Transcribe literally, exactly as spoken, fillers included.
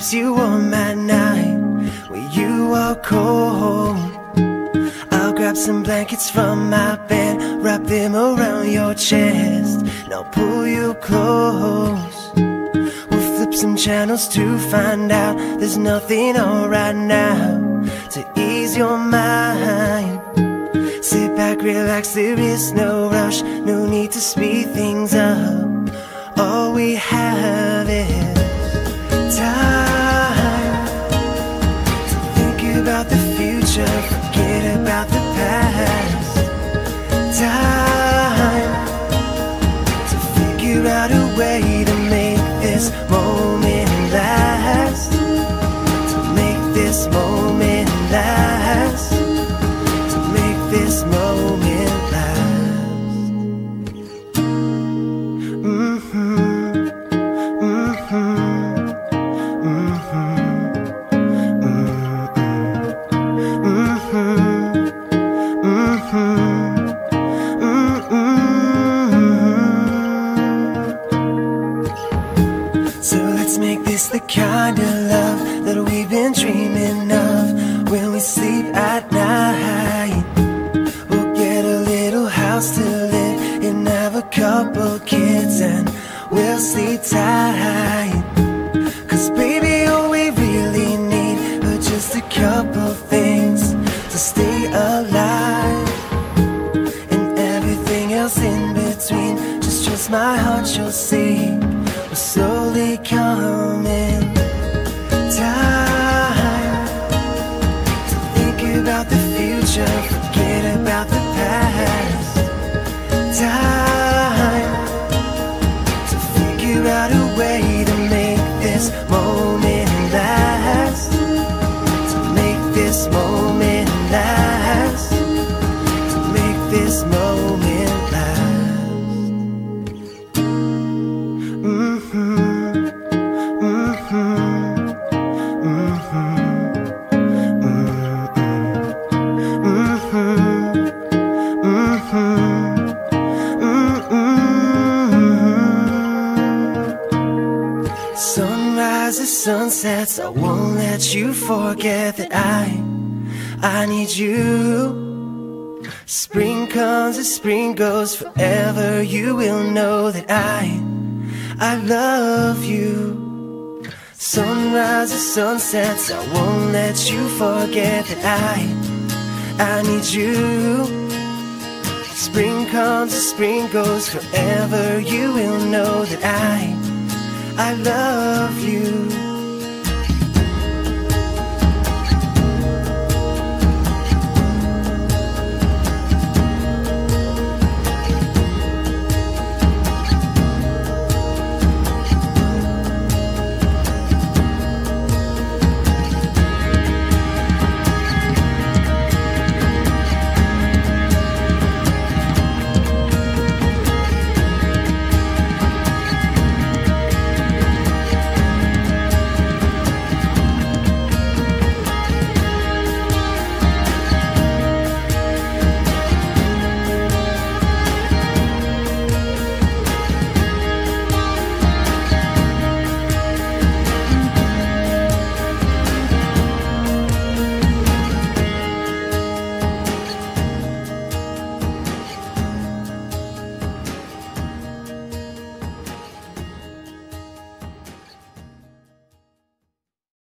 keeps you warm at night when you are cold. I'll grab some blankets from my bed, wrap them around your chest, now pull you close. We'll flip some channels to find out there's nothing on right now to ease your mind. Sit back, relax, there is no rush, no need to speed things up. All we have is time to think about the future, forget about the past. Time to figure out a way to make this moment last, to make this moment last, to make this moment last. Mm-hmm. The kind of love that we've been dreaming of when we sleep at night. We'll get a little house to live in, have a couple kids, and we'll sleep tight. Cause baby, all we really need are just a couple things to stay alive, and everything else in between, just trust my heart, you'll see we're slowly coming. Time to think about the future, forget about the past. Time to figure out a way to make this moment last, to make this moment last, to make this moment last. Mm-hmm. Sunsets, I won't let you forget that I, I need you. Spring comes and spring goes, forever you will know that I, I love you. Sunrises, sunsets, I won't let you forget that I, I need you. Spring comes and spring goes, forever you will know that I, I love you.